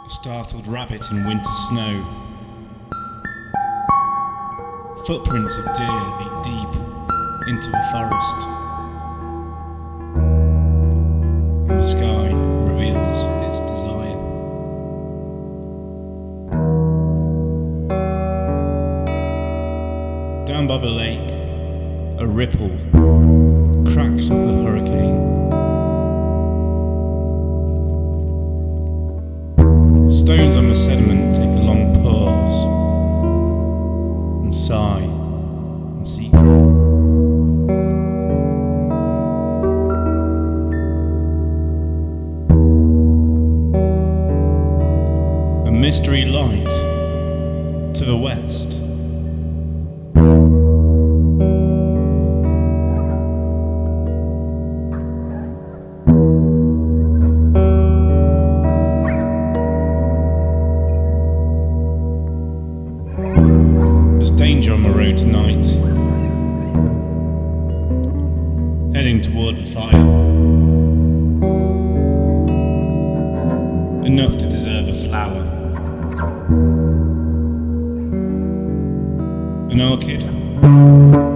Startled rabbit in winter snow. Footprints of deer lead deep into a forest. And the sky reveals its desire. Down by the lake, a ripple cracks up the hurricane. Stones on the sediment take a long pause and sigh in secret. A mystery light to the west. Danger on the road tonight. Heading toward the fire. Enough to deserve a flower. An orchid.